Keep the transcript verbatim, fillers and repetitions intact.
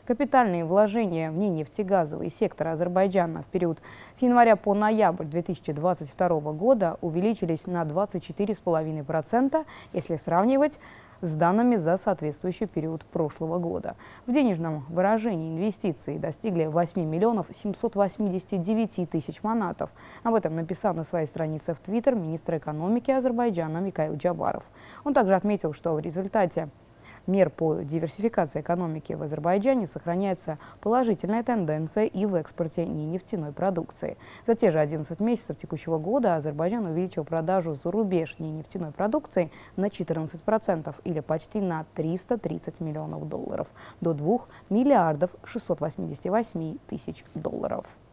Капитальные вложения в ненефтегазовый сектор Азербайджана в период с января по ноябрь две тысячи двадцать второго года увеличились на двадцать четыре целых пять десятых процента, если сравнивать с данными за соответствующий период прошлого года. В денежном выражении инвестиции достигли восьми миллионов семисот восьмидесяти девяти тысяч манатов. Об этом написал на своей странице в Твиттер министр экономики Азербайджана Микаил Джабаров. Он также отметил, что в результате мер по диверсификации экономики в Азербайджане сохраняется положительная тенденция и в экспорте ненефтяной продукции. За те же одиннадцать месяцев текущего года Азербайджан увеличил продажу за рубеж нефтяной продукции на четырнадцать процентов или почти на триста тридцать миллионов долларов до двух миллиардов шестисот восьмидесяти восьми тысяч долларов.